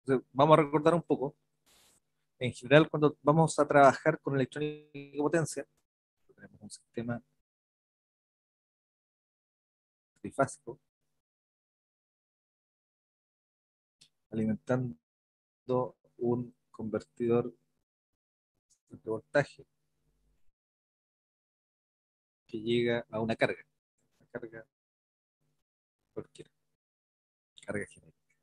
Entonces, vamos a recordar un poco. En general, cuando vamos a trabajar con electrónica de potencia, tenemos un sistema trifásico alimentando un convertidor de voltaje que llega a una carga cualquiera, carga genérica.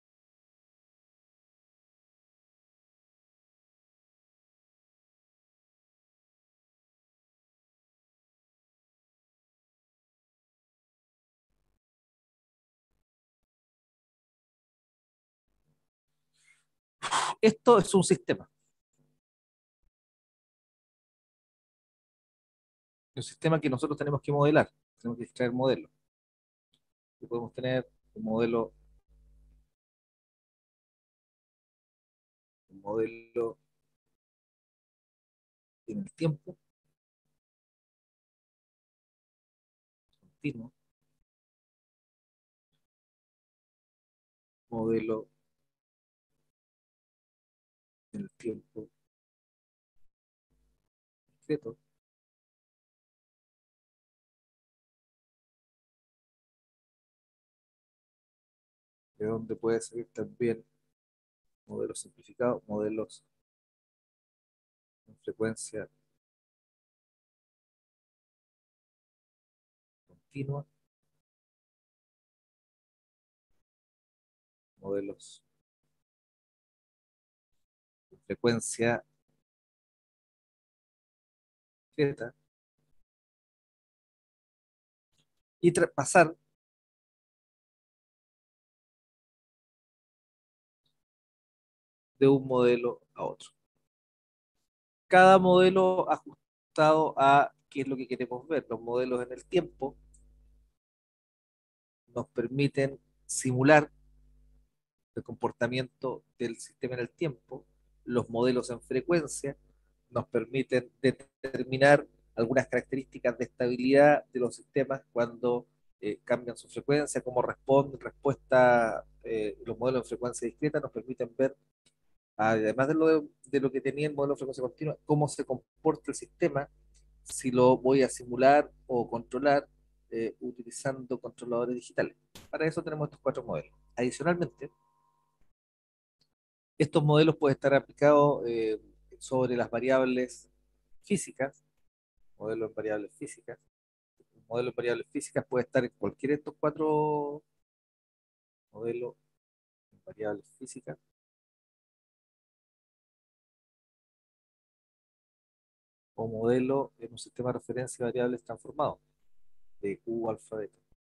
Esto es un sistema. Un sistema que nosotros tenemos que modelar, tenemos que extraer modelos. Y podemos tener un modelo en el tiempo, continuo, modelo en el tiempo discreto, de donde puede salir también modelos simplificados, modelos en frecuencia continua, modelos en frecuencia discreta, y pasar de un modelo a otro. Cada modelo ajustado a qué es lo que queremos ver. Los modelos en el tiempo nos permiten simular el comportamiento del sistema en el tiempo. Los modelos en frecuencia nos permiten determinar algunas características de estabilidad de los sistemas cuando cambian su frecuencia, cómo responden, los modelos en frecuencia discreta nos permiten ver, además de lo que tenía el modelo de frecuencia continua, cómo se comporta el sistema si lo voy a simular o controlar utilizando controladores digitales. Para eso tenemos estos cuatro modelos. Adicionalmente, estos modelos pueden estar aplicados sobre las variables físicas, modelos en variables físicas. Un modelo en variables físicas puede estar en cualquiera de estos cuatro modelos en variables físicas o modelo en un sistema de referencia de variables transformado, de Q alfa beta.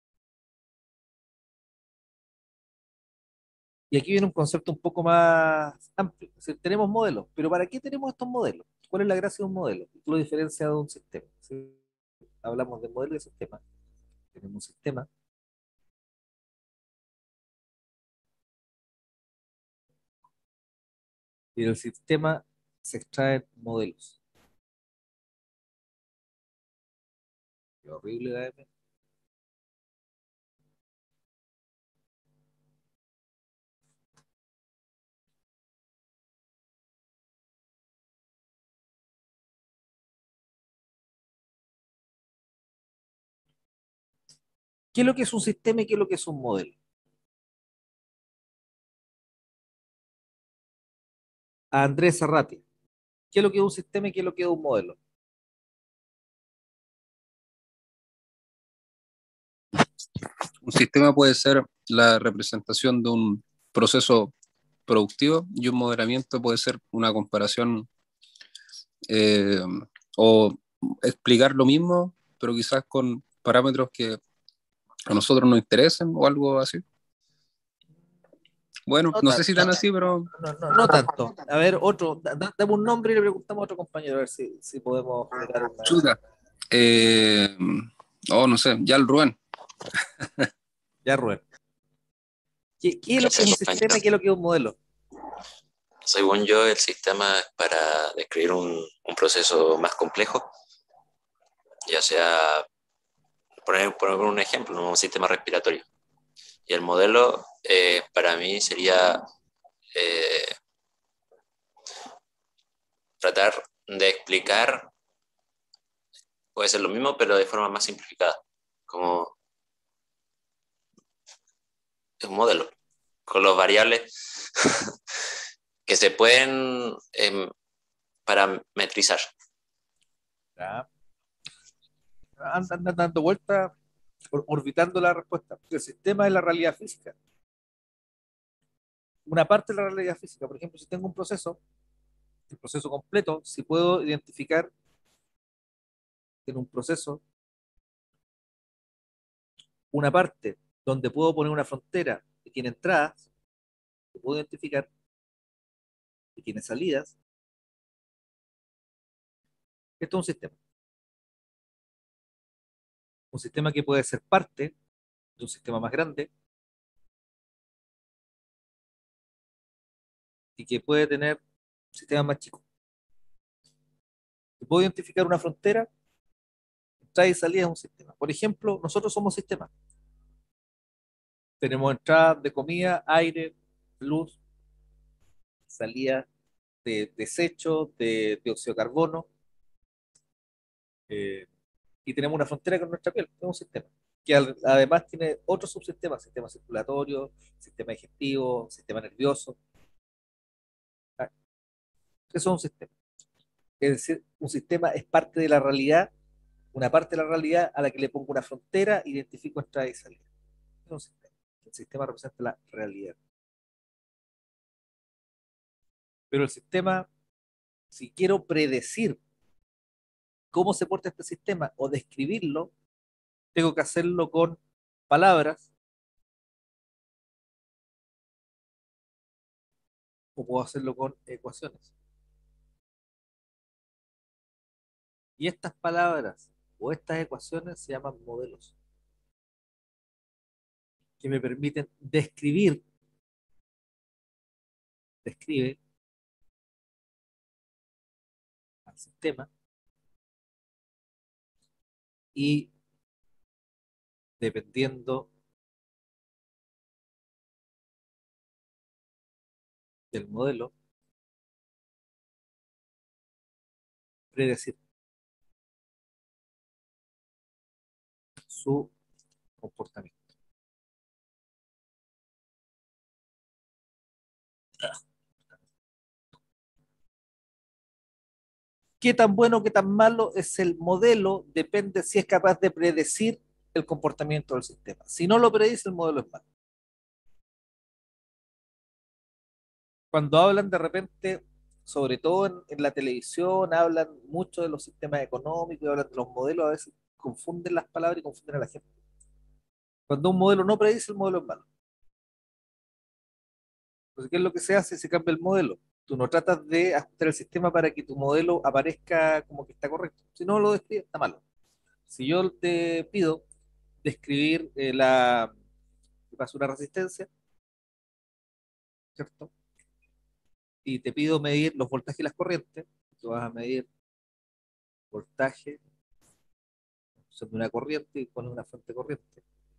Y aquí viene un concepto un poco más amplio. Es decir, tenemos modelos, pero ¿para qué tenemos estos modelos? ¿Cuál es la gracia de un modelo? ¿Qué lo diferencia de un sistema? Si hablamos de modelo y de sistema, tenemos un sistema y del sistema se extraen modelos. Qué horrible la M. ¿Qué es lo que es un sistema y qué es lo que es un modelo? A Andrés Zarrati, ¿qué es lo que es un sistema y qué es lo que es un modelo? Un sistema puede ser la representación de un proceso productivo y un modelamiento puede ser una comparación eh, o explicar lo mismo, pero quizás con parámetros que a nosotros nos interesen o algo así. Bueno, No no sé si tan tanto, así, pero no tanto. A ver, dame un nombre y le preguntamos a otro compañero a ver si podemos generar una. chuta. Eh, no sé, ya el Rubén. Ya, Rubén. ¿Qué es lo que es un Gracias, sistema y compañero. qué es lo que es un modelo? Según yo, el sistema es para describir un proceso más complejo, ya sea, poner un ejemplo, un sistema respiratorio. Y el modelo, para mí, sería tratar de explicar, puede ser lo mismo, pero de forma más simplificada, como un modelo, con los variables que se pueden parametrizar. ¿Ya? Andan dando vueltas, orbitando la respuesta. El sistema es la realidad física. Una parte de la realidad física, por ejemplo, si tengo un proceso, el proceso completo, si puedo identificar en un proceso una parte donde puedo poner una frontera que tiene entradas, que puedo identificar, que tiene salidas, esto es un sistema. Un sistema que puede ser parte de un sistema más grande y que puede tener sistemas más chicos. Si puedo identificar una frontera, entrada y salida es un sistema. Por ejemplo, nosotros somos sistemas. Tenemos entrada de comida, aire, luz, salida de desechos, de dióxido de carbono, eh, y tenemos una frontera con nuestra piel, es un sistema, que además tiene otros subsistemas, sistema circulatorio, sistema digestivo, sistema nervioso. Ah, eso es un sistema. Es decir, un sistema es parte de la realidad, una parte de la realidad a la que le pongo una frontera, identifico entrada y salida. Es un sistema. El sistema representa la realidad. Pero el sistema, si quiero predecir cómo se porta este sistema o describirlo, tengo que hacerlo con palabras o puedo hacerlo con ecuaciones. Y estas palabras o estas ecuaciones se llaman modelos, que me permiten describe al sistema y dependiendo del modelo, predecir su comportamiento. Qué tan bueno, qué tan malo es el modelo depende si es capaz de predecir el comportamiento del sistema. Si no lo predice, el modelo es malo. Cuando hablan de repente, sobre todo en la televisión, hablan mucho de los sistemas económicos, hablan de los modelos, a veces confunden las palabras y confunden a la gente. Cuando un modelo no predice, el modelo es malo. Entonces, ¿qué es lo que se hace? Se cambia el modelo. Tú no tratas de ajustar el sistema para que tu modelo aparezca como que está correcto. Si no lo describes, está malo. Si yo te pido describir que pasa una resistencia, ¿cierto? Y te pido medir los voltajes y las corrientes, tú vas a medir voltaje sobre una corriente y pones una fuente de corriente.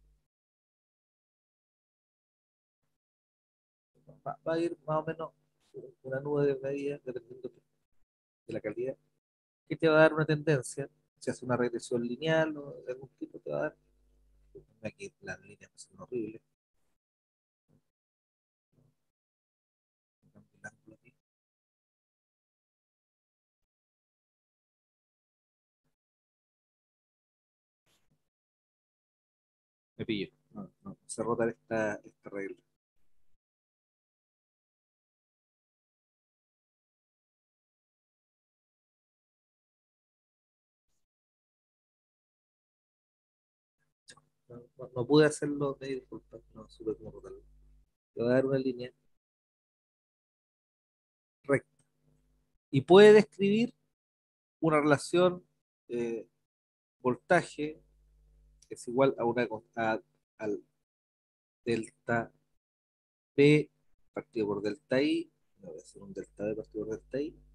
Va a ir más o menos una nube de medidas dependiendo de la calidad, que te va a dar una tendencia. Si hace una regresión lineal o de algún tipo, te va a dar. Aquí las líneas son horribles. Me pillo. No, no, se rota esta regla. No, no pude hacerlo, me disculpa, no supe cómo rotarlo. Te voy a dar una línea recta. Y puede describir una relación eh, voltaje que es igual a al delta P partido por delta I. No voy a hacer un delta B partido por delta I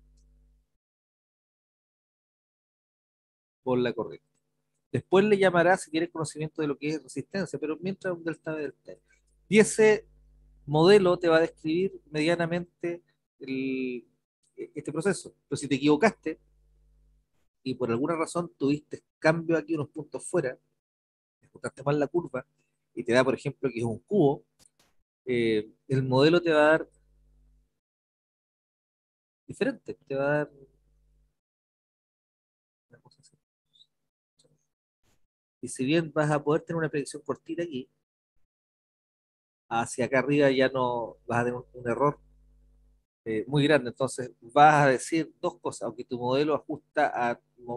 por la corriente. Después le llamará si quiere conocimiento de lo que es resistencia, pero mientras un delta B delta I. Y ese modelo te va a describir medianamente este proceso. Pero si te equivocaste y por alguna razón tuviste cambio aquí unos puntos fuera, ajustaste mal la curva y te da, por ejemplo, que es un cubo, el modelo te va a dar diferente, te va a dar una cosa así. Y si bien vas a poder tener una predicción cortita aquí, hacia acá arriba ya no vas a tener un error muy grande. Entonces vas a decir dos cosas, aunque tu modelo ajusta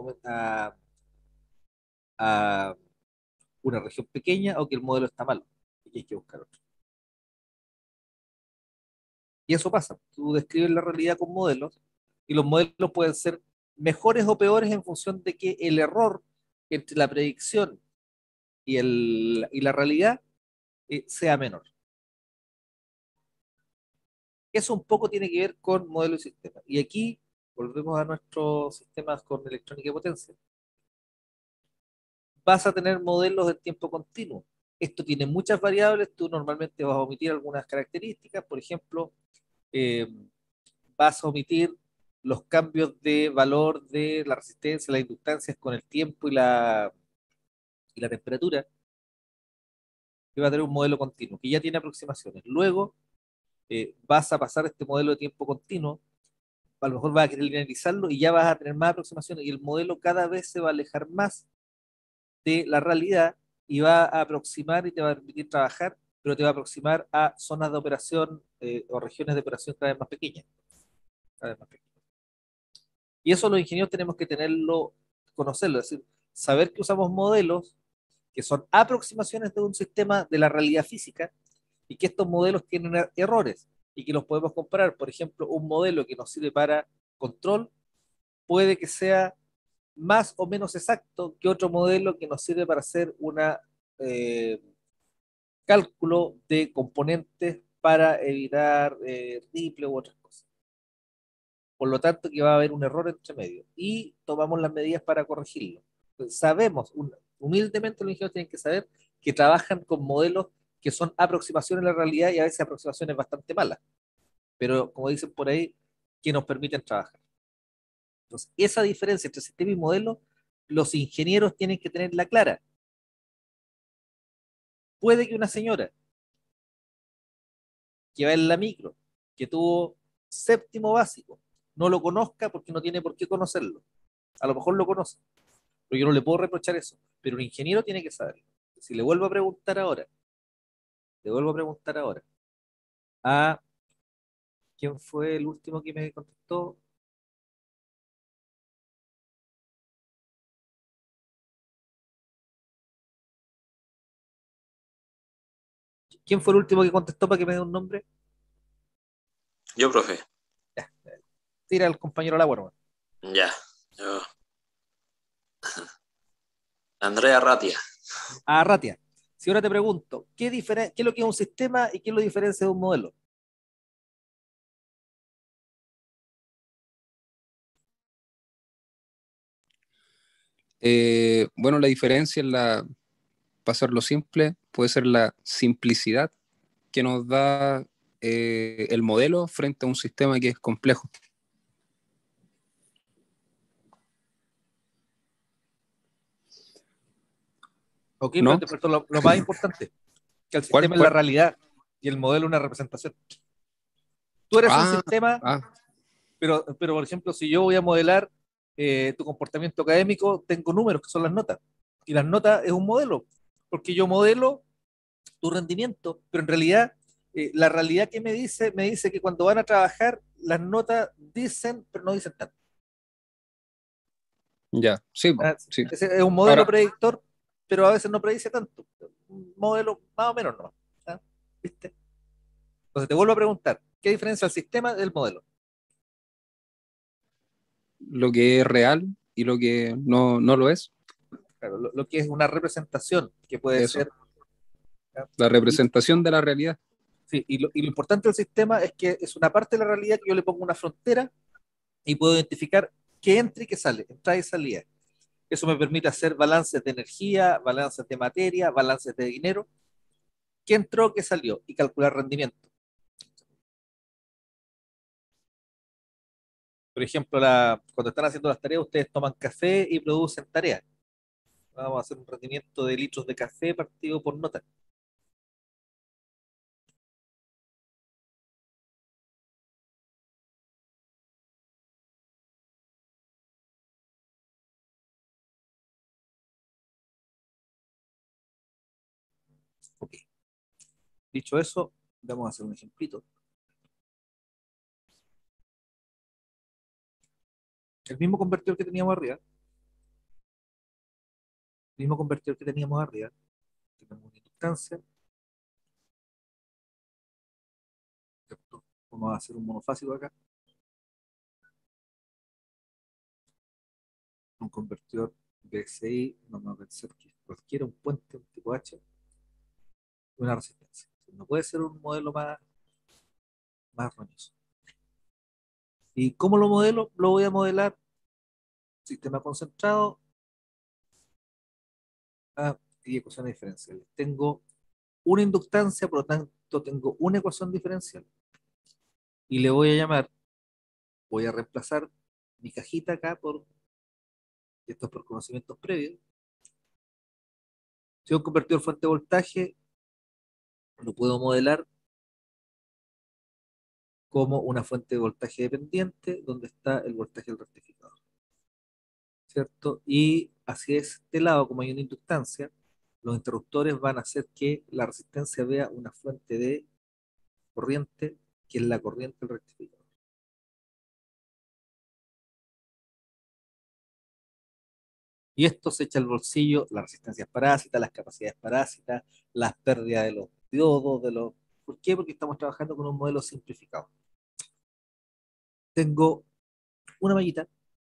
a una región pequeña o que el modelo está malo y hay que buscar otro. Y eso pasa, tú describes la realidad con modelos y los modelos pueden ser mejores o peores en función de que el error entre la predicción y la realidad sea menor. Eso un poco tiene que ver con modelo y sistema. Y aquí volvemos a nuestros sistemas con electrónica y potencia. Vas a tener modelos de tiempo continuo. Esto tiene muchas variables, tú normalmente vas a omitir algunas características, por ejemplo, eh, vas a omitir los cambios de valor de la resistencia, las inductancias con el tiempo y la temperatura, que va a tener un modelo continuo, que ya tiene aproximaciones. Luego vas a pasar este modelo de tiempo continuo, a lo mejor vas a querer linearizarlo y ya vas a tener más aproximaciones y el modelo cada vez se va a alejar más de la realidad y va a aproximar y te va a permitir trabajar, pero te va a aproximar a zonas de operación o regiones de operación cada vez más pequeñas. Cada vez más pequeñas. Y eso los ingenieros tenemos que tenerlo, conocerlo, es decir, saber que usamos modelos que son aproximaciones de un sistema de la realidad física y que estos modelos tienen errores y que los podemos comparar. Por ejemplo, un modelo que nos sirve para control puede que sea más o menos exacto que otro modelo que nos sirve para hacer una eh, cálculo de componentes para evitar triple u otras cosas. Por lo tanto, que va a haber un error entre medio y tomamos las medidas para corregirlo. Entonces, sabemos, humildemente los ingenieros tienen que saber que trabajan con modelos que son aproximaciones a la realidad y a veces aproximaciones bastante malas, pero como dicen por ahí, que nos permiten trabajar. Entonces, esa diferencia entre sistema y modelo, los ingenieros tienen que tenerla clara. Puede que una señora que va en la micro, que tuvo séptimo básico, no lo conozca porque no tiene por qué conocerlo. A lo mejor lo conoce, pero yo no le puedo reprochar eso. Pero un ingeniero tiene que saberlo. Si le vuelvo a preguntar ahora, le vuelvo a preguntar ahora a quién fue el último que me contestó. ¿Quién fue el último que contestó para que me dé un nombre? Yo, profe. Ya, tira al compañero Laura, bueno. Ya. Yo. Andrea Ratia. A Ratia. Si ahora te pregunto, ¿qué es lo que es un sistema y qué es lo diferencia de un modelo? Bueno, la diferencia en la, para hacerlo simple, puede ser la simplicidad que nos da el modelo frente a un sistema que es complejo. Ok, ¿No? pero lo más importante, que el ¿Cuál? sistema es la ¿Cuál? realidad y el modelo es una representación. Tú eres un Ah, sistema, ah, pero por ejemplo, si yo voy a modelar tu comportamiento académico, tengo números que son las notas. Y las notas es un modelo, porque yo modelo tu rendimiento, pero en realidad la realidad que me dice que cuando van a trabajar, las notas dicen, pero no dicen tanto. ya, sí, ¿Ah? sí. Ese es un modelo Ahora, predictor, pero a veces no predice tanto. Un modelo más o menos no. ¿Ah? ¿Viste? Entonces te vuelvo a preguntar, ¿qué diferencia el sistema del modelo? lo que es real y lo que no lo es, Claro, lo que es una representación, que puede eso, ser. ¿Ah? la representación de la realidad. Sí, y lo importante del sistema es que es una parte de la realidad que yo le pongo una frontera y puedo identificar qué entra y qué sale, entrada y salida. Eso me permite hacer balances de energía, balances de materia, balances de dinero, qué entró, qué salió y calcular rendimiento. Por ejemplo, cuando están haciendo las tareas, ustedes toman café y producen tareas. Vamos a hacer un rendimiento de litros de café partido por nota. Ok. Dicho eso, vamos a hacer un ejemplito. El mismo convertidor que teníamos arriba, tenemos una inductancia, ¿cierto? Vamos a hacer un monofásico acá, un convertidor BSI, vamos a pensar que cualquiera, un puente, un tipo H, y una resistencia. No puede ser un modelo más roñoso. ¿Y cómo lo modelo? Lo voy a modelar sistema concentrado y ecuaciones diferenciales. Tengo una inductancia, por lo tanto tengo una ecuación diferencial. Y le voy a llamar, voy a reemplazar mi cajita acá esto es por conocimientos previos. Si es un convertidor fuente de voltaje, lo puedo modelar como una fuente de voltaje dependiente, donde está el voltaje del rectificador, ¿cierto? Y hacia este lado, como hay una inductancia, los interruptores van a hacer que la resistencia vea una fuente de corriente, que es la corriente del rectificador. Y esto se echa al bolsillo las resistencias parásitas, las capacidades parásitas, las pérdidas de los diodos, ¿Por qué? Porque estamos trabajando con un modelo simplificado. Tengo una mallita,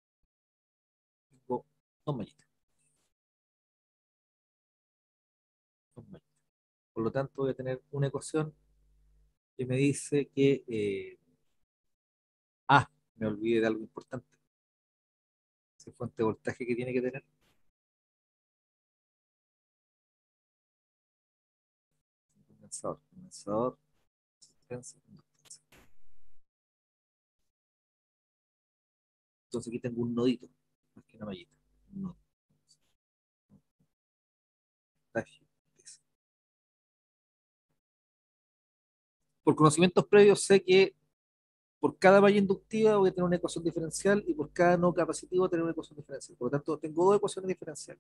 tengo dos mallitas, dos mallitas. Por lo tanto, voy a tener una ecuación que me dice que, me olvidé de algo importante, esa fuente de voltaje que tiene que tener. Condensador, resistencia, inductancia. Entonces aquí tengo un nodito, más que una mallita. Un nodo. Voltaje. Por conocimientos previos sé que por cada malla inductiva voy a tener una ecuación diferencial y por cada no capacitivo voy a tener una ecuación diferencial. Por lo tanto, tengo dos ecuaciones diferenciales.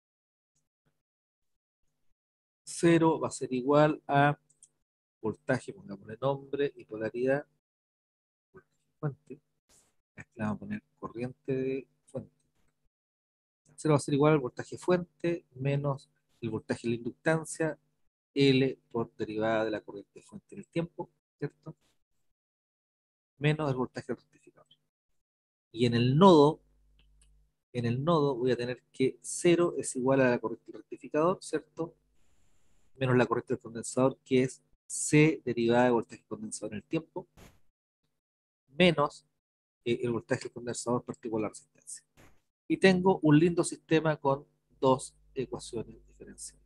Cero va a ser igual a voltaje, pongámosle nombre y polaridad, fuente. Aquí le vamos a poner corriente de fuente. Cero va a ser igual al voltaje fuente menos el voltaje de la inductancia, L por derivada de la corriente fuente en el tiempo, ¿cierto? Menos el voltaje del rectificador. Y en el nodo voy a tener que 0 es igual a la corriente del rectificador, ¿cierto? Menos la corriente del condensador, que es C derivada de voltaje condensador en el tiempo, menos el voltaje del condensador partido por la resistencia. Y tengo un lindo sistema con dos ecuaciones diferenciales.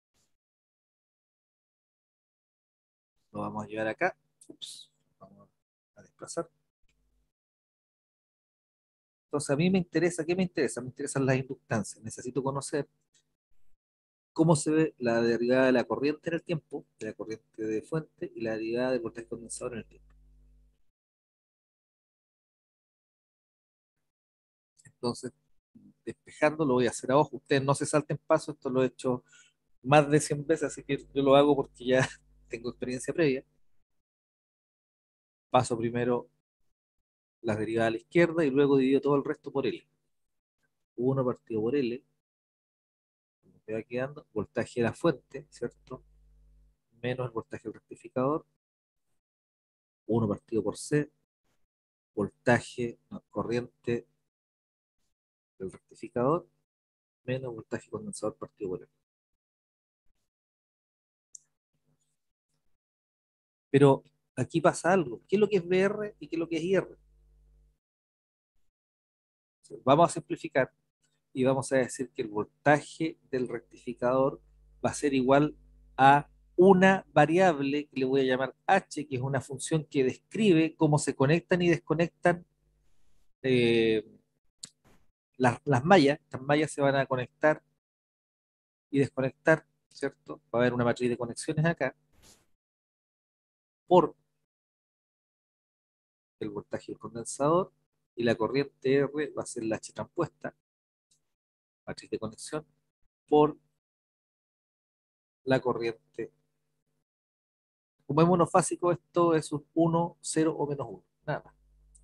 Lo vamos a llevar acá. Ups, vamos a desplazar. Entonces, a mí me interesa, ¿qué me interesa? Me interesan las inductancias. Necesito conocer cómo se ve la derivada de la corriente en el tiempo, de la corriente de fuente, y la derivada del voltaje condensador en el tiempo. Entonces, despejando, lo voy a hacer a ojo. Ustedes no se salten paso, esto lo he hecho más de 100 veces, así que yo lo hago porque ya tengo experiencia previa. Paso primero las derivadas a la izquierda y luego divido todo el resto por L. 1 partido por L, me va quedando voltaje de la fuente, ¿cierto? Menos el voltaje del rectificador, 1 partido por C, voltaje, no, corriente del rectificador, menos voltaje condensador partido por L. Pero aquí pasa algo. ¿Qué es lo que es VR y qué es lo que es IR? Vamos a simplificar y vamos a decir que el voltaje del rectificador va a ser igual a una variable que le voy a llamar h, que es una función que describe cómo se conectan y desconectan eh, las mallas, estas mallas se van a conectar y desconectar, ¿cierto? Va a haber una matriz de conexiones acá por el voltaje del condensador y la corriente R va a ser la H transpuesta, matriz de conexión, por la corriente. Como es monofásico, esto es un 1, 0 o menos 1, nada más.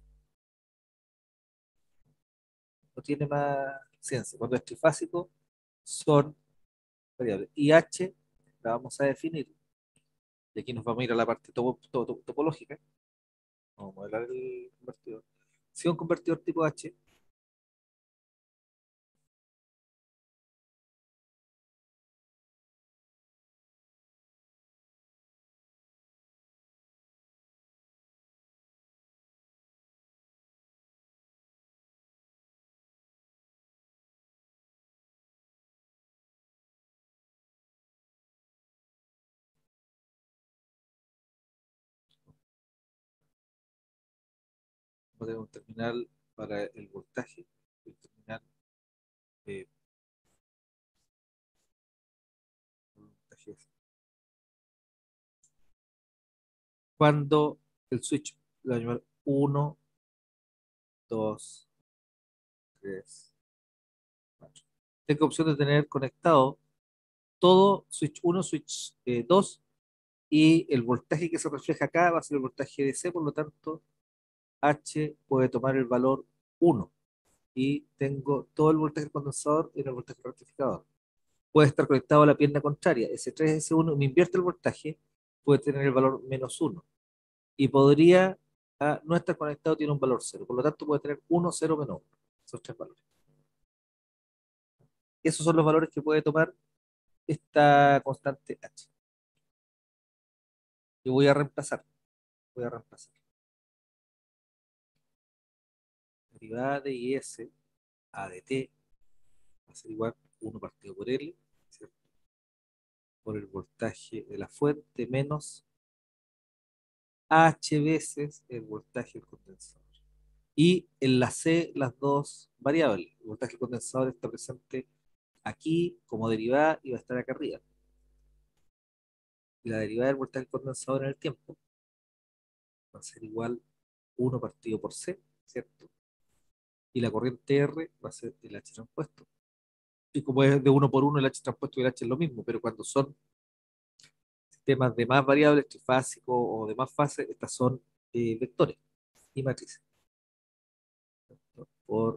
No tiene más ciencia. Cuando es trifásico, son variables. Y H la vamos a definir. Y aquí nos vamos a ir a la parte topológica. Vamos a modelar el convertidor. Si un convertidor tipo H, vamos a tener un terminal para el voltaje, un terminal de voltaje. Cuando el switch lo va a llamar 1, 2, 3, 4. Tengo opción de tener conectado todo switch 1, switch 2 y el voltaje que se refleja acá va a ser el voltaje DC, por lo tanto H puede tomar el valor 1 y tengo todo el voltaje del condensador en el voltaje rectificador. Puede estar conectado a la pierna contraria, S3, S1, me invierte el voltaje, puede tener el valor menos 1 y podría no estar conectado, tiene un valor 0, por lo tanto puede tener 1, 0, menos 1, esos tres valores. Esos son los valores que puede tomar esta constante H. Yo voy a reemplazar. Derivada de IS a de T va a ser igual a 1 partido por L, ¿cierto? Por el voltaje de la fuente menos H veces el voltaje del condensador. Y en la C, las dos variables. El voltaje del condensador está presente aquí como derivada y va a estar acá arriba. Y la derivada del voltaje del condensador en el tiempo va a ser igual 1 partido por C, ¿cierto? Y la corriente R va a ser el H transpuesto. Y como es de 1 por 1, el H transpuesto y el H es lo mismo, pero cuando son sistemas de más variables, trifásicos o de más fases, estas son vectores y matrices, ¿no? Por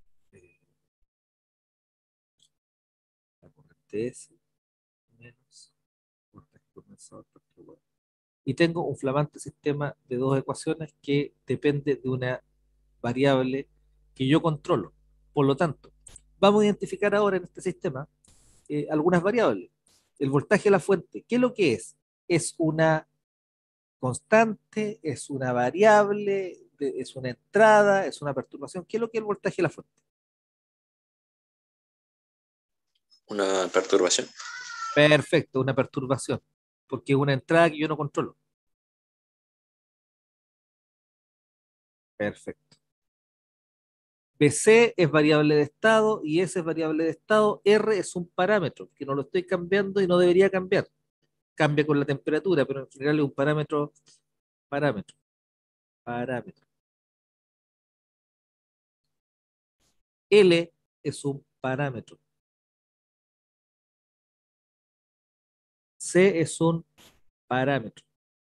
la corriente S menos voltaje condensador por kW. Y tengo un flamante sistema de dos ecuaciones que depende de una variable que yo controlo. Por lo tanto, vamos a identificar ahora en este sistema algunas variables. El voltaje de la fuente, ¿qué es lo que es? Es una constante, es una variable, es una entrada, es una perturbación. ¿Qué es lo que es el voltaje de la fuente? Una perturbación. Perfecto, una perturbación, porque es una entrada que yo no controlo. Perfecto. BC es variable de estado y S es variable de estado. R es un parámetro que no lo estoy cambiando y no debería cambiar. Cambia con la temperatura, pero en general es un parámetro, parámetro, parámetro. L es un parámetro. C es un parámetro.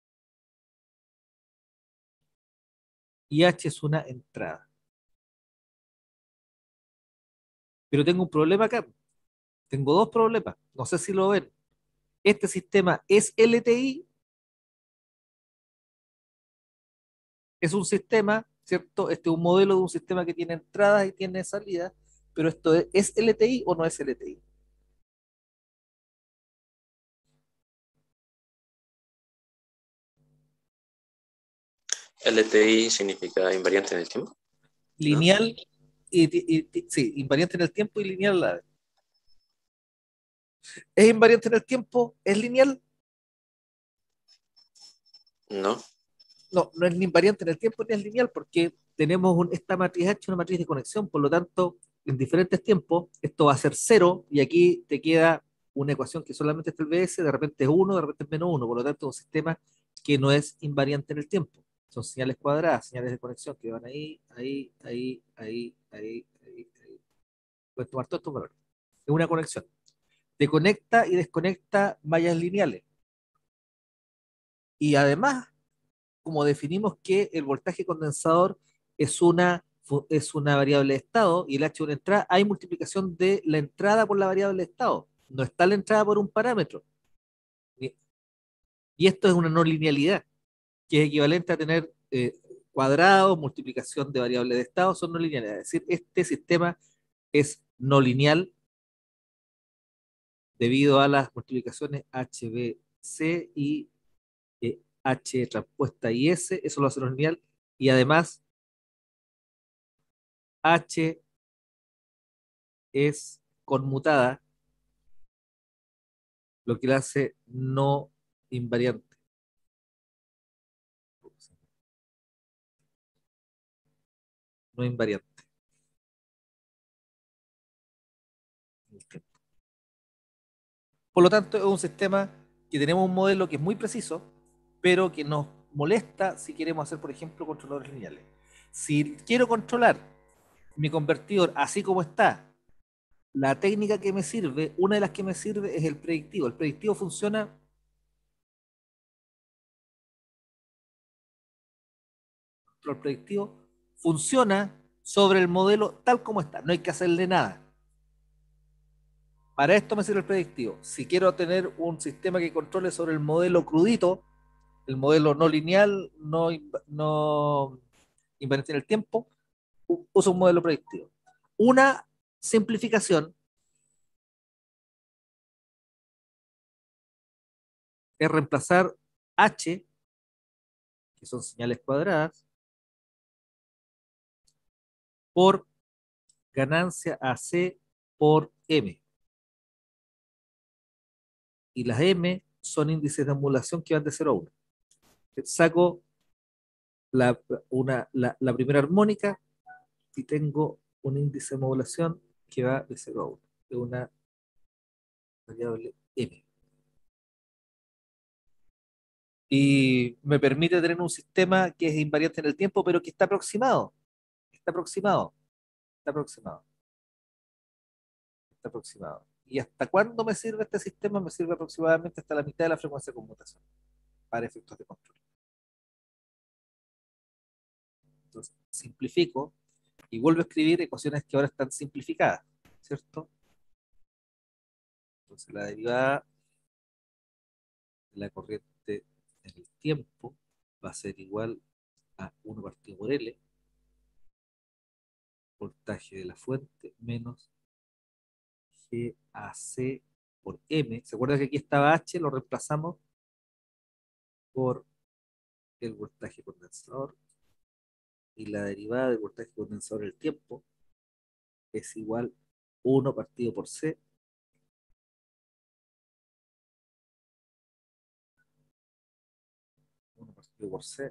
Y H es una entrada. Pero tengo un problema acá. Tengo dos problemas. No sé si lo ven. Este sistema es LTI, es un sistema, ¿cierto? Este es un modelo de un sistema que tiene entradas y tiene salidas, pero esto ¿es LTI o no es LTI? LTI significa invariante en el tiempo, ¿no? Lineal, sí, invariante en el tiempo y lineal a la vez. ¿Es invariante en el tiempo? ¿Es lineal? No. No, no es ni invariante en el tiempo ni es lineal porque tenemos esta matriz H, una matriz de conexión, por lo tanto, en diferentes tiempos, esto va a ser cero y aquí te queda una ecuación que solamente está el BS, de repente es uno, de repente es menos uno, por lo tanto, es un sistema que no es invariante en el tiempo. Son señales cuadradas, señales de conexión que van ahí, ahí, ahí, ahí, ahí, ahí, ahí. Puedes tomar todos estos valores. Es una conexión. Te conecta y desconecta mallas lineales. Y además, como definimos que el voltaje condensador es una variable de estado y el H una entrada, hay multiplicación de la entrada por la variable de estado. No está la entrada por un parámetro. Y esto es una no linealidad, que es equivalente a tener cuadrados, multiplicación de variables de estado, son no lineales. Es decir, este sistema es no lineal debido a las multiplicaciones HBC y H transpuesta y S, eso lo hace no lineal, y además H es conmutada, lo que la hace no invariante. No invariante. Por lo tanto, es un sistema que tenemos un modelo que es muy preciso, pero que nos molesta si queremos hacer, por ejemplo, controladores lineales. Si quiero controlar mi convertidor así como está, la técnica que me sirve, una de las que me sirve es el predictivo. El predictivo funciona, el predictivo funciona sobre el modelo tal como está, no hay que hacerle nada. Para esto me sirve el predictivo. Si quiero tener un sistema que controle sobre el modelo crudito, el modelo no lineal, no invariante en el tiempo, uso un modelo predictivo. Una simplificación es reemplazar H, que son señales cuadradas, por ganancia AC por M. Y las M son índices de emulación que van de 0 a 1. Saco la primera armónica y tengo un índice de modulación que va de 0 a 1, de una variable M. Y me permite tener un sistema que es invariante en el tiempo, pero que está aproximado, está aproximado, está aproximado, está aproximado. ¿Y hasta cuándo me sirve este sistema? Me sirve aproximadamente hasta la mitad de la frecuencia de conmutación, para efectos de control. Entonces, simplifico y vuelvo a escribir ecuaciones que ahora están simplificadas, ¿cierto? Entonces, la derivada de la corriente en el tiempo va a ser igual a 1 partido por L, voltaje de la fuente, menos GAC por M. ¿Se acuerda que aquí estaba H? Lo reemplazamos por el voltaje condensador y la derivada del voltaje condensador en el tiempo es igual 1 partido por C, 1 partido por C,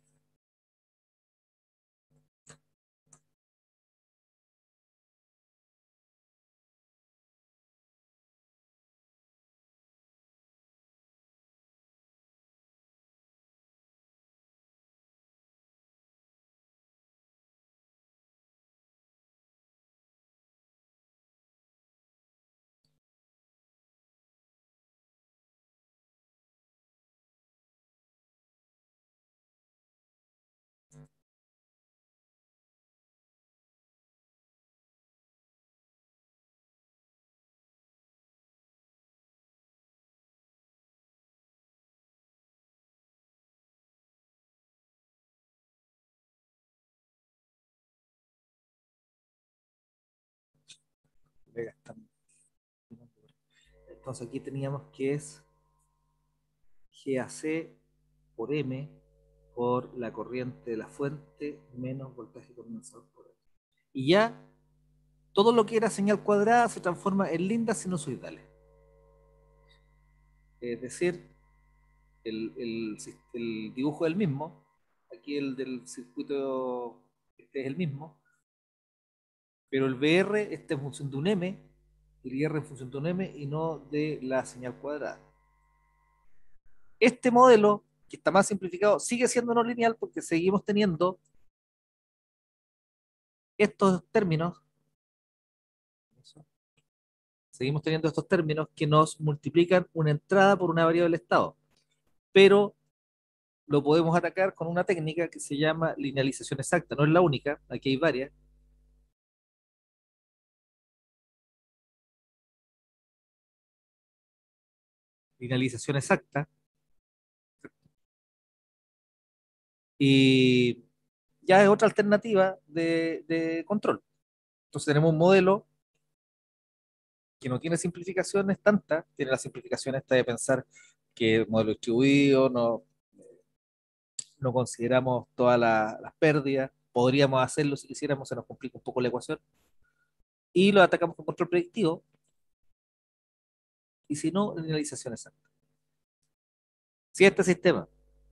entonces aquí teníamos que es GAC por M por la corriente de la fuente menos voltaje condensador por M. Y ya todo lo que era señal cuadrada se transforma en lindas sinusoidales. Es decir, el dibujo del mismo, aquí el del circuito, este es el mismo, pero el VR está en función de un M, el IR en función de un M y no de la señal cuadrada. Este modelo, que está más simplificado, sigue siendo no lineal porque seguimos teniendo estos términos, que nos multiplican una entrada por una variable estado, pero lo podemos atacar con una técnica que se llama linealización exacta. No es la única, aquí hay varias. Linealización exacta. Y ya es otra alternativa de control. Entonces tenemos un modelo que no tiene simplificaciones tantas, tiene la simplificación esta de pensar que el modelo distribuido, no consideramos todas las pérdidas, podríamos hacerlo si quisiéramos, se nos complica un poco la ecuación, y lo atacamos con control predictivo, y si no, linealización exacta. Si este sistema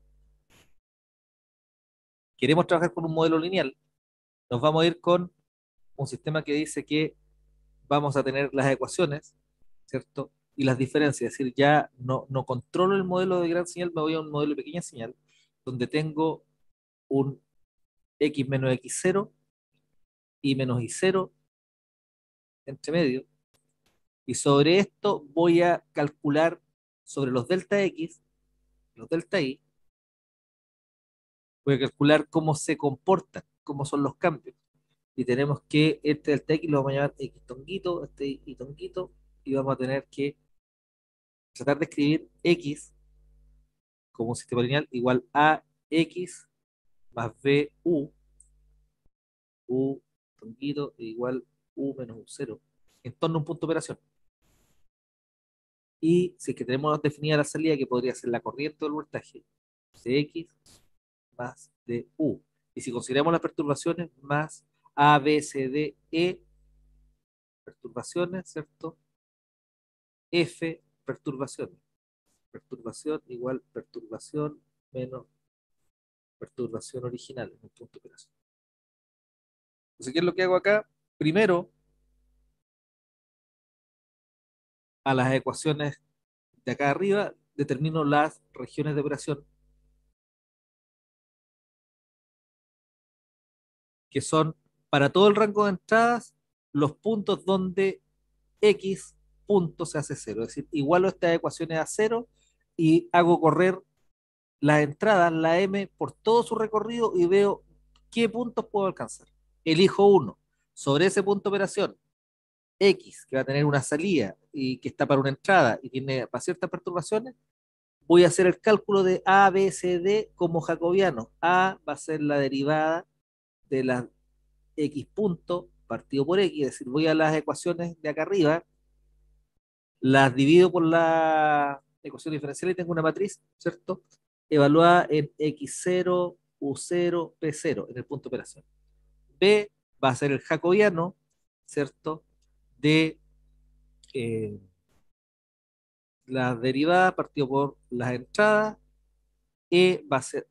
queremos trabajar con un modelo lineal, nos vamos a ir con un sistema que dice que vamos a tener las ecuaciones, ¿cierto? Y las diferencias, es decir, ya no controlo el modelo de gran señal, me voy a un modelo de pequeña señal, donde tengo un x menos x0 y menos y0 entre medio, y sobre esto voy a calcular sobre los delta x, los delta y, voy a calcular cómo se comportan, cómo son los cambios. Y tenemos que este delta x lo vamos a llamar x tonguito, este y tonguito, y vamos a tener que tratar de escribir x como un sistema lineal igual a x más b u tonguito igual u menos u0 en torno a un punto de operación. Y si es que tenemos definida la salida, que podría ser la corriente del voltaje de x más de u. Y si consideramos las perturbaciones más a, b, c, d, e, perturbaciones, ¿cierto? F, perturbaciones. Perturbación igual perturbación menos perturbación original en un punto de operación. Entonces, ¿qué es lo que hago acá? Primero, a las ecuaciones de acá arriba, determino las regiones de operación, que son para todo el rango de entradas los puntos donde x punto se hace cero. Es decir, igualo estas ecuaciones a cero y hago correr las entradas, la m, por todo su recorrido y veo qué puntos puedo alcanzar. Elijo uno. Sobre ese punto de operación, X, que va a tener una salida y que está para una entrada y tiene para ciertas perturbaciones, voy a hacer el cálculo de A, B, C, D como jacobiano. A va a ser la derivada de la X punto partido por X, es decir, voy a las ecuaciones de acá arriba, las divido por la ecuación diferencial y tengo una matriz, ¿cierto? Evaluada en X0, U0, P0 en el punto de operación. B va a ser el jacobiano, ¿cierto? De eh, las derivadas partido por las entradas. E va a ser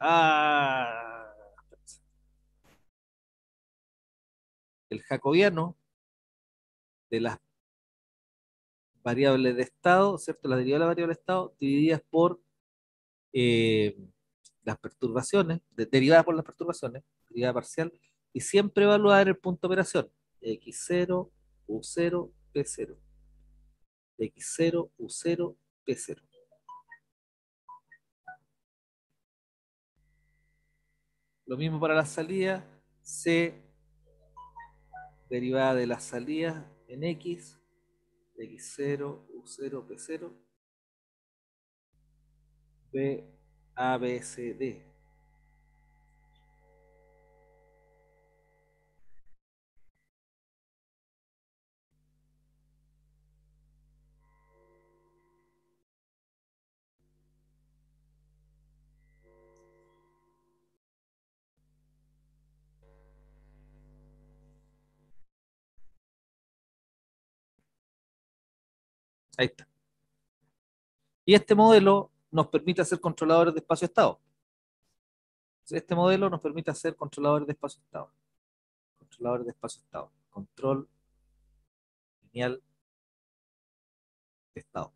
el jacobiano de las variables de estado, ¿cierto? Las derivadas de la variable de estado divididas por eh, las perturbaciones, derivadas por las perturbaciones, derivada parcial, y siempre evaluar el punto de operación, x0, u0, p0, x0, u0, p0. Lo mismo para la salida, c derivada de las salidas en x, x0, u0, p0, b, a, b, c, d. Ahí está. Y este modelo nos permite hacer controladores de espacio-estado. Este modelo nos permite hacer controladores de espacio-estado. Controladores de espacio-estado. Control lineal de estado.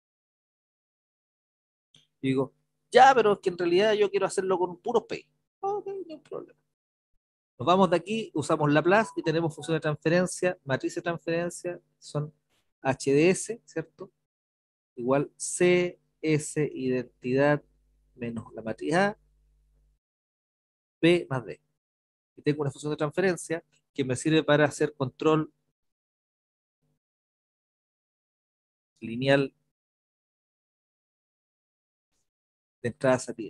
Y digo, ya, pero es que en realidad yo quiero hacerlo con puros P. Ok, no hay problema. Nos vamos de aquí, usamos Laplace y tenemos función de transferencia, matriz de transferencia, son HDS, ¿cierto? Igual CS identidad menos la matriz A, B más D. Y tengo una función de transferencia que me sirve para hacer control lineal de entrada-salida.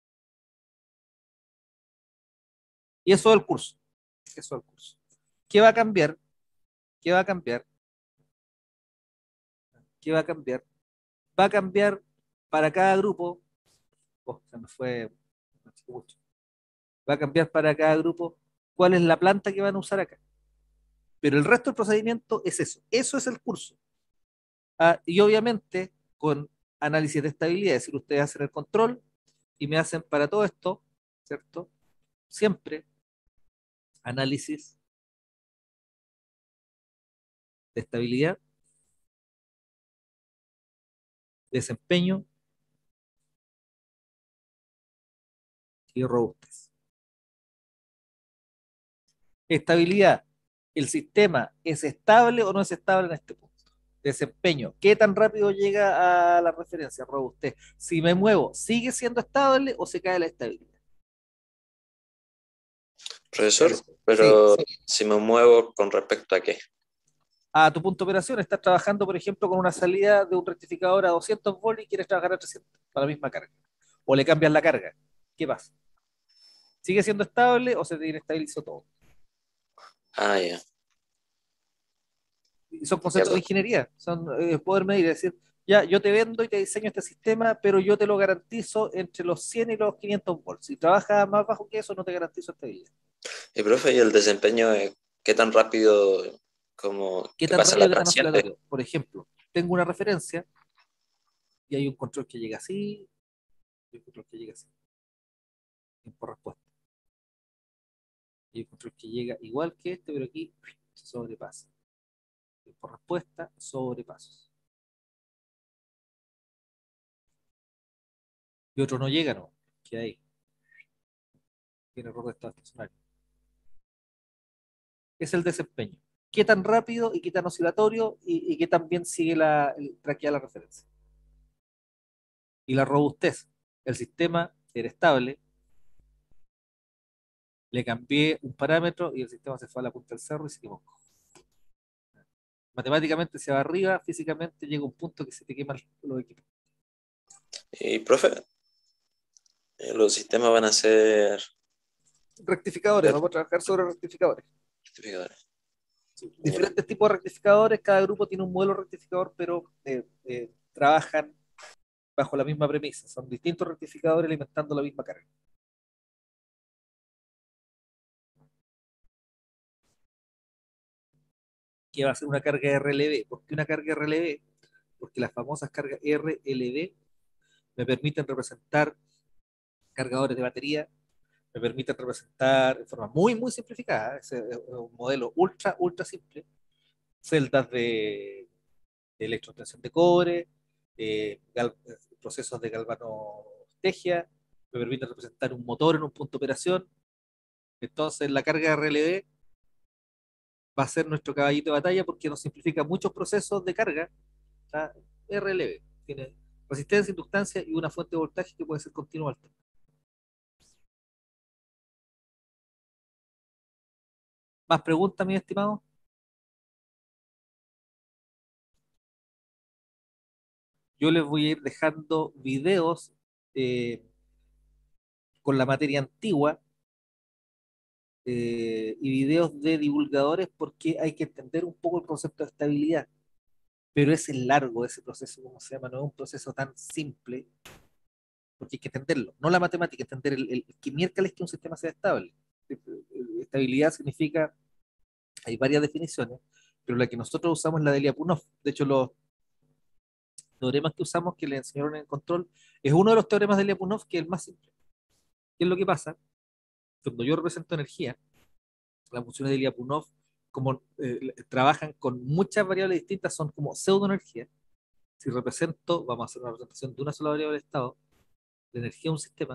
Y eso es el curso. Eso es el curso. ¿Qué va a cambiar? ¿Qué va a cambiar? ¿Qué va a cambiar? Va a cambiar para cada grupo. Oh, se me fue mucho. Va a cambiar para cada grupo cuál es la planta que van a usar acá. Pero el resto del procedimiento es eso. Eso es el curso. Y obviamente con análisis de estabilidad, es decir, ustedes hacen el control y me hacen para todo esto, ¿cierto? Siempre análisis de estabilidad, desempeño y robustez. Estabilidad, ¿el sistema es estable o no es estable en este punto? Desempeño, ¿qué tan rápido llega a la referencia? Robustez, si me muevo, ¿sigue siendo estable o se cae la estabilidad? Profesor, Sí, pero si me muevo con respecto a qué. a tu punto de operación, estás trabajando, por ejemplo, con una salida de un rectificador a 200 volts y quieres trabajar a 300 para la misma carga. O le cambias la carga. ¿Qué pasa? ¿Sigue siendo estable o se te inestabilizó todo? Ah, ya. Y son Ya, conceptos de ingeniería, son poder medir, es decir, ya yo te vendo y te diseño este sistema, pero yo te lo garantizo entre los 100 y los 500 volts. Si trabajas más bajo que eso, no te garantizo estabilidad. y profe, ¿y el desempeño, qué tan rápido como ¿Qué que tan pasa la rápido, qué tan transciende? oscilatorio? Por ejemplo, tengo una referencia y hay un control que llega así, y un control que llega así, tiempo respuesta. Y hay un control que llega igual que este, pero aquí se sobrepasa. Tiempo respuesta, sobrepasos. Y otro no llega, no, que ahí tiene error de estado estacionario. Es el desempeño. ¿Qué tan rápido y qué tan oscilatorio y qué tan bien sigue traqueada la referencia? Y la robustez. El sistema era estable, le cambié un parámetro y el sistema se fue a la punta del cerro y se quemó. Matemáticamente se va arriba, físicamente llega un punto que se te queman los equipos. Y profe, los sistemas van a ser Rectificadores, vamos a trabajar sobre rectificadores. rectificadores. Sí, Ya. diferentes tipos de rectificadores, cada grupo tiene un modelo rectificador, pero trabajan bajo la misma premisa. Son distintos rectificadores alimentando la misma carga. Que va a ser una carga RLB. ¿Por qué una carga RLB? Porque las famosas cargas RLB me permiten representar cargadores de batería, me permiten representar de forma muy, muy simplificada, es un modelo ultra, ultra simple, celdas de electrotensión de cobre, procesos de galvanostegia, me permiten representar un motor en un punto de operación. Entonces la carga RLB va a ser nuestro caballito de batalla porque nos simplifica muchos procesos de carga. ¿Tá? RLB tiene resistencia, inductancia y una fuente de voltaje que puede ser continua o alterna. ¿Más preguntas, mi estimado? Yo les voy a ir dejando videos eh, con la materia antigua y videos de divulgadores porque hay que entender un poco el concepto de estabilidad. Pero es largo ese proceso, ¿cómo se llama? No es un proceso tan simple porque hay que entenderlo. No la matemática, entender que miércoles que un sistema sea estable. Estabilidad significa, hay varias definiciones, pero la que nosotros usamos es la de Lyapunov. De hecho, los teoremas que usamos, que le enseñaron en control, es uno de los teoremas de Lyapunov que es el más simple, ¿Qué es lo que pasa? Cuando yo represento energía, las funciones de Lyapunov, como trabajan con muchas variables distintas, son como pseudoenergía. Si represento, vamos a hacer una representación de una sola variable del estado, de energía de un sistema.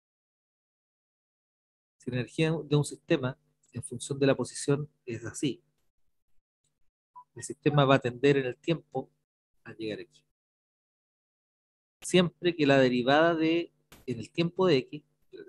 Si la energía de un sistema, en función de la posición, es así, el sistema va a tender en el tiempo a llegar aquí. Siempre que la derivada en el tiempo de x,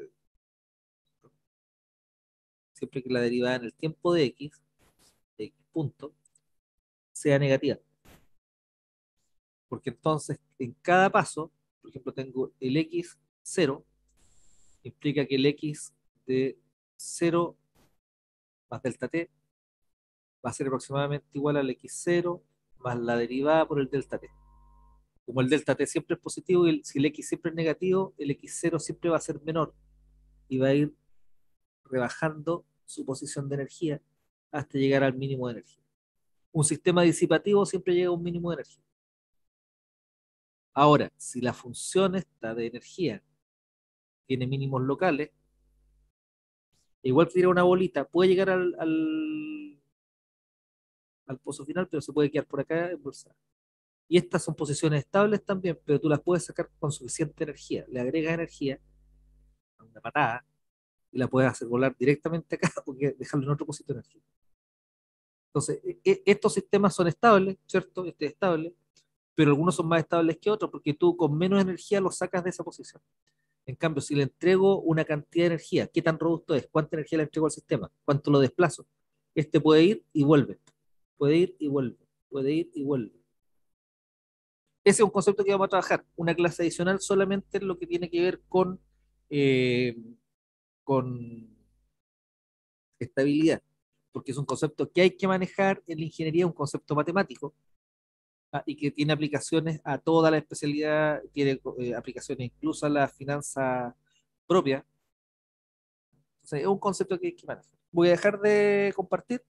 siempre que la derivada en el tiempo de x punto, sea negativa. Porque entonces, en cada paso, por ejemplo, tengo el x0, implica que el x de 0 más delta t va a ser aproximadamente igual al x0 más la derivada por el delta t. Como el delta t siempre es positivo y si el x siempre es negativo, el x0 siempre va a ser menor y va a ir rebajando su posición de energía hasta llegar al mínimo de energía. Un sistema disipativo siempre llega a un mínimo de energía. Ahora, si la función esta de energía tiene mínimos locales, igual que tirar una bolita, puede llegar al pozo final, pero se puede quedar por acá impulsada. Y estas son posiciones estables también, pero tú las puedes sacar con suficiente energía. Le agregas energía, una patada, y la puedes hacer volar directamente acá o dejarlo en otro poquito de energía. Entonces, estos sistemas son estables, ¿cierto? Este es estable, pero algunos son más estables que otros porque tú con menos energía los sacas de esa posición. En cambio, si le entrego una cantidad de energía, ¿qué tan robusto es? ¿Cuánta energía le entrego al sistema? ¿Cuánto lo desplazo? Este puede ir y vuelve. Puede ir y vuelve. Puede ir y vuelve. Ese es un concepto que vamos a trabajar. Una clase adicional solamente en lo que tiene que ver eh, con estabilidad, porque es un concepto que hay que manejar en la ingeniería, un concepto matemático, y que tiene aplicaciones a toda la especialidad, tiene aplicaciones incluso a la finanza propia. Entonces, es un concepto que hay que manejar. Voy a dejar de compartir